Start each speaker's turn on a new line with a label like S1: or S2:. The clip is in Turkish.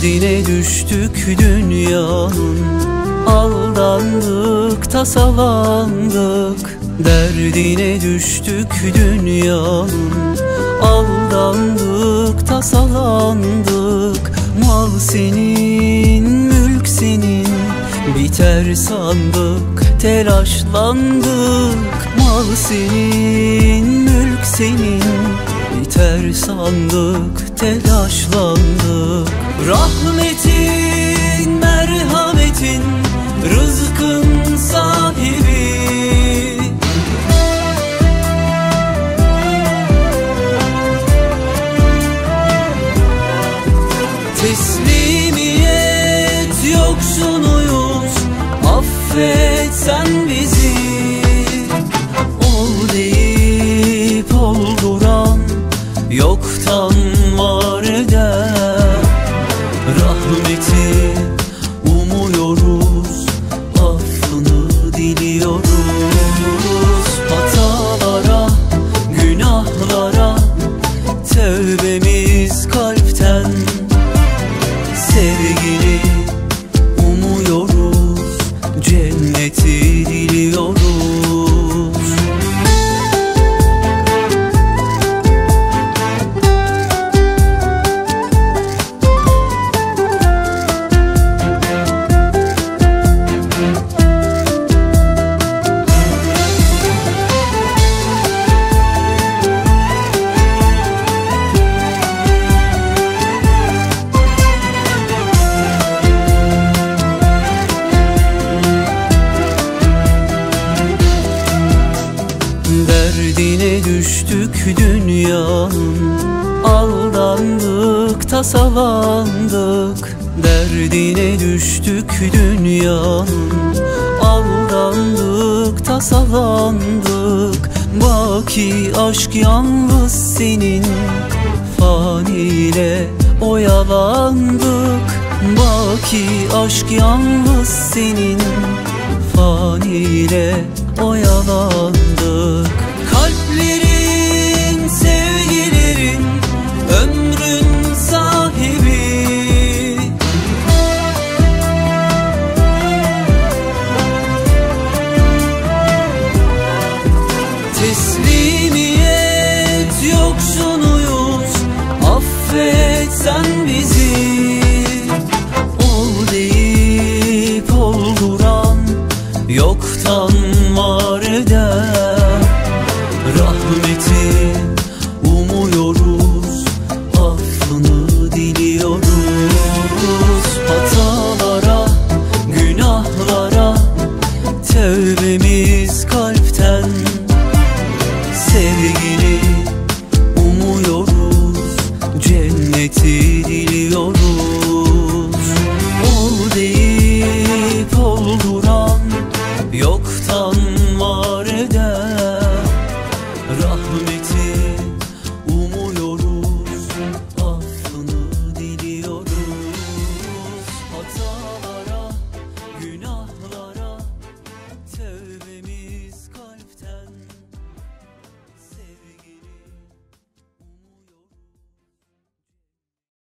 S1: Derdine düştük dünyanın, aldandık, tasalandık. Derdine düştük dünyanın, aldandık, tasalandık. Mal senin, mülk senin, biter sandık, telaşlandık. Mal senin, mülk senin, biter sandık, telaşlandık. Rahmetin, merhametin, rızkın sahibi, teslimiyet yoksunuyuz, affet sen bizi. Ol deyip olduran, yoktan var eder. Rahmeti umuyoruz, affını diliyoruz. Hatalara, günahlara tövbemiz kalpten. Sevgini umuyoruz, cenneti diliyoruz. Derdine düştük dünyanın, aldandık, tasalandık. Derdine düştük dünyanın, aldandık, tasalandık. Baki aşk yalnız senin, faniyle oyalandık. Baki aşk yalnız senin, faniyle oyalandık. Kalplerin, sevgilerin, ömrün sahibi, teslimiyet yoksunuyuz, affet sen bizi. Ol deyip olduran, yoktan var eder. Rahmeti